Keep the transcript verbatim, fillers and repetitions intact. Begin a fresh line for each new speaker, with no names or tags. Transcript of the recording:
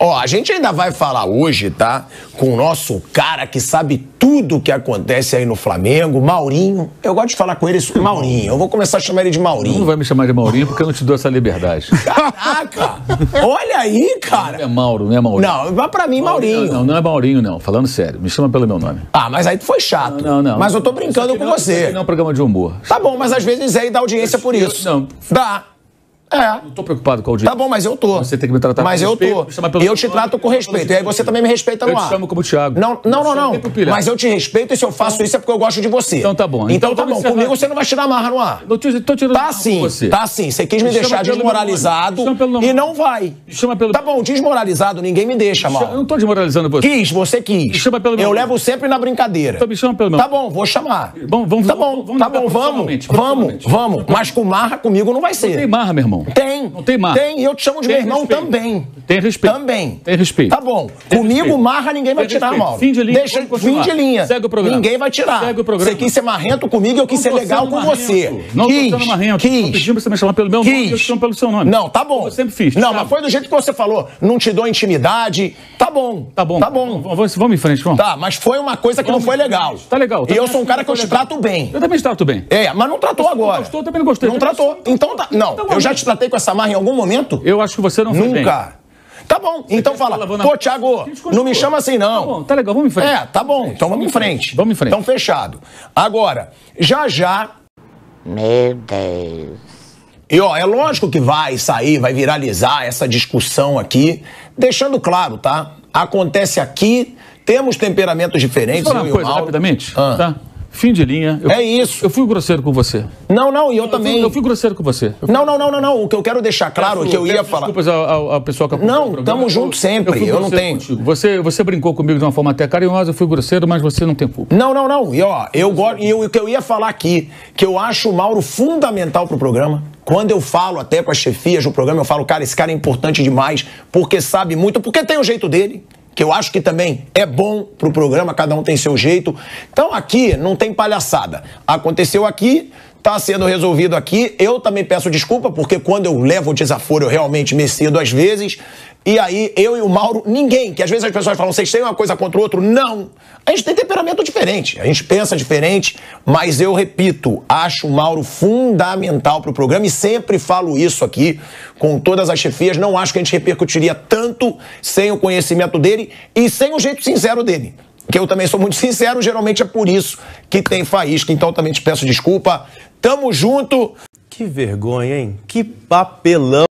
Ó, a gente ainda vai falar hoje, tá? Com o nosso cara que sabe tudo o que acontece aí no Flamengo, Maurinho. Eu gosto de falar com ele sobre Maurinho. Eu vou começar a chamar ele de Maurinho.
Não vai me chamar de Maurinho porque eu não te dou essa liberdade.
Caraca! Olha aí, cara.
Não é Mauro, não é Maurinho.
Não, vai pra mim, Maurinho.
Não, não, não é Maurinho, não. Falando sério. Me chama pelo meu nome.
Ah, mas aí tu foi chato.
Não, não.
Mas eu tô brincando com você.
Não é um programa de humor.
Tá bom, mas às vezes é e dá audiência por isso.
Não.
Dá. É.
Não tô preocupado com a audiência.
Tá bom, mas eu tô.
Você tem que me tratar
mas
com respeito.
Mas eu tô. E eu te trato com respeito. E aí você também me respeita no ar.
Eu te chamo como Thiago.
Não, não, não. não. Mas eu te respeito e se eu faço isso é porque eu gosto de você.
Então tá bom.
Então, então tá bom. Comigo você não vai tirar marra no ar.
Não tô tirando
tá sim,
você.
Tá sim. Você quis me, me deixar desmoralizado e não vai.
Me chama pelo...
Tá bom, desmoralizado ninguém me deixa, mal.
Eu não tô desmoralizando você.
Quis, você quis.
Me chama pelo meu
eu
nome.
levo sempre na brincadeira.
Então me chama pelo meu
Tá bom, vou chamar.
Bom, vamos,
tá bom,
vamos,
tá bom, vamos. Vamos, vamos. Mas com marra comigo não vai ser.
Não tem marra, meu irmão.
Tem.
Não tem marra.
Tem, e eu te chamo de meu irmão também.
Tem respeito.
Também.
Tem respeito.
Tá bom. Comigo, marra, ninguém vai tirar, Mauro.
Fim de linha.
Deixa, fim de linha.
Segue o programa.
Ninguém vai tirar.
Segue o programa.
Você quis ser marrento comigo e eu quis ser legal com você.
Não
quis,
tô sendo marrento.
Quis.
Tô pedindo pra você me chamar pelo meu nome e eu te chamo pelo seu nome.
Não, tá bom.
Eu sempre fiz.
Não, mas foi do jeito que você falou. Não te dou intimidade. Tá bom.
Tá bom.
Tá bom.
Vamos, vamos em frente, vamos.
Tá, mas foi uma coisa que não foi legal.
Tá legal.
E eu sou um cara que eu te trato bem.
Eu também te trato bem.
É, mas não tratou agora.
Não gostou, eu também não gostei.
Não tratou. Então tá. Não, eu já te tratei com essa marra em algum momento?
Eu acho que você não foi bem.
Nunca. Tá bom, então fala. Pô, Thiago, não me chama assim, não.
Tá bom, tá legal, vamos em frente.
É, tá bom, então vamos em frente.
Vamos em frente.
Então fechado. Agora, já já...
Meu Deus.
E ó, é lógico que vai sair, vai viralizar essa discussão aqui, deixando claro, tá? Acontece aqui, temos temperamentos diferentes.
Deixa eu falar uma coisa, rapidamente, ah. tá? Fim de linha. Eu,
é isso.
Eu fui grosseiro com você.
Não, não, e eu, eu também.
Fui, eu fui grosseiro com você. Fui...
Não, não, não, não, não. O que eu quero deixar claro é que eu ia falar.
Desculpas ao, ao, ao pessoal que acompanha o programa.
Não, tamo junto sempre. Eu, eu não tenho.
Você, você brincou comigo de uma forma até carinhosa, eu fui grosseiro, mas você não tem culpa.
Não, não, não. E ó, eu gosto. E o que eu ia falar aqui, que eu acho o Mauro fundamental pro programa. Quando eu falo até com as chefias do programa, eu falo, cara, esse cara é importante demais, porque sabe muito, porque tem o jeito dele. Que eu acho que também é bom pro programa, cada um tem seu jeito. Então aqui não tem palhaçada. Aconteceu aqui, tá sendo resolvido aqui. Eu também peço desculpa, porque quando eu levo o desaforo, eu realmente me cedo às vezes. E aí, eu e o Mauro, ninguém, que às vezes as pessoas falam, vocês têm uma coisa contra o outro? Não. A gente tem temperamento diferente, a gente pensa diferente, mas eu repito, acho o Mauro fundamental pro programa e sempre falo isso aqui com todas as chefias. Não acho que a gente repercutiria tanto sem o conhecimento dele e sem o jeito sincero dele. Que eu também sou muito sincero, geralmente é por isso que tem faísca. Então também te peço desculpa. Tamo junto.
Que vergonha, hein? Que papelão.